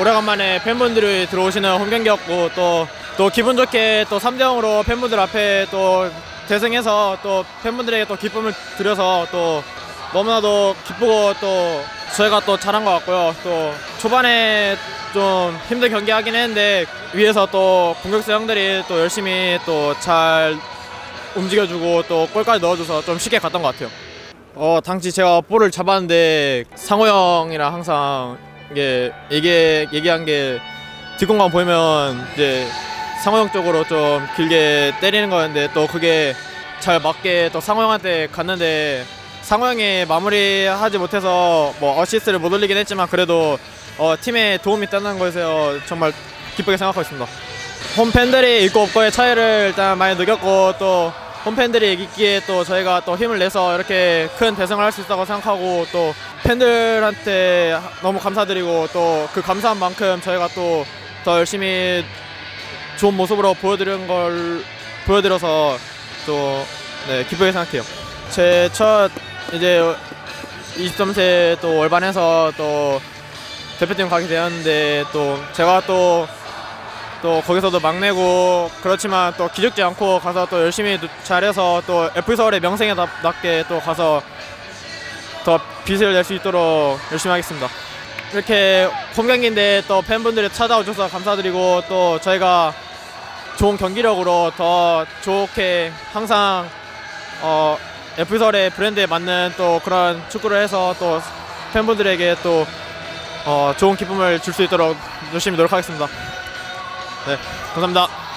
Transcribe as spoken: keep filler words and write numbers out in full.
오래간만에 팬분들이 들어오시는 홈경기였고 또, 또 기분 좋게 또 삼 대 영으로 팬분들 앞에 또 대승해서 또 팬분들에게 또 기쁨을 드려서 또 너무나도 기쁘고 또 저희가 또 잘한 것 같고요. 또 초반에 좀 힘든 경기 하긴 했는데 위에서 또 공격수 형들이 또 열심히 또 잘 움직여주고 또 골까지 넣어줘서 좀 쉽게 갔던 것 같아요. 어 당시 제가 볼을 잡았는데 상호 형이랑 항상 이게 얘기 얘기한 게 뒷공간 보이면 이제 상호 형 쪽으로 좀 길게 때리는 거였는데 또 그게 잘 맞게 또 상호 형한테 갔는데 상호 형이 마무리하지 못해서 뭐 어시스트를 못 올리긴 했지만 그래도 어 팀에 도움이 됐다는 것에서 정말 기쁘게 생각하고 있습니다. 홈팬들이 있고 없고의 차이를 일단 많이 느꼈고 또 홈팬들이 있기에 또 저희가 또 힘을 내서 이렇게 큰 대승을 할 수 있다고 생각하고 또 팬들한테 너무 감사드리고 또 그 감사한 만큼 저희가 또 더 열심히 좋은 모습으로 보여드리는 걸 보여드려서 또 네, 기쁘게 생각해요. 제 첫 이제 이십삼 세 또 월반에서 또 대표팀 가게 되었는데 또 제가 또 또 거기서도 막내고 그렇지만 또 기죽지 않고 가서 또 열심히 잘해서 또 에프서울의 명성에 맞게 또 가서 더 빚을 낼 수 있도록 열심히 하겠습니다. 이렇게 홈경기인데 또 팬분들이 찾아오셔서 감사드리고 또 저희가 좋은 경기력으로 더 좋게 항상 어 에프서울의 브랜드에 맞는 또 그런 축구를 해서 또 팬분들에게 또 어 좋은 기쁨을 줄 수 있도록 열심히 노력하겠습니다. 네, 감사합니다.